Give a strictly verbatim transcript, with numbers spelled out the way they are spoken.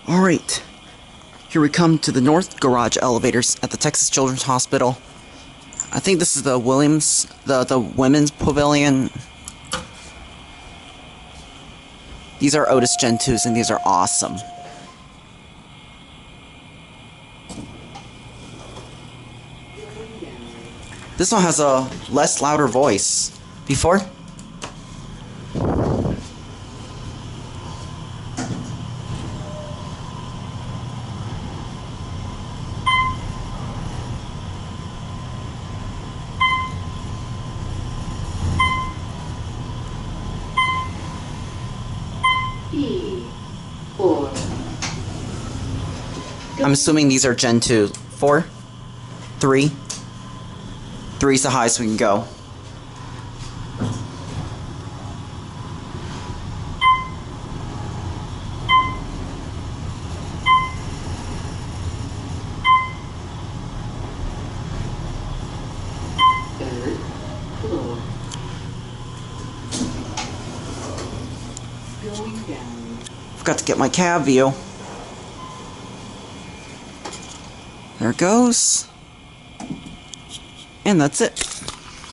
Alright, here we come to the North Garage elevators at the Texas Children's Hospital. I think this is the Williams, the, the Women's Pavilion. These are Otis Gen twos and these are awesome. This one has a less louder voice. Before? Four. I'm assuming these are Gen two. Four? Three? Three's the highest we can go. Third floor. Going down. Forgot to get my cab view. There it goes. And that's it.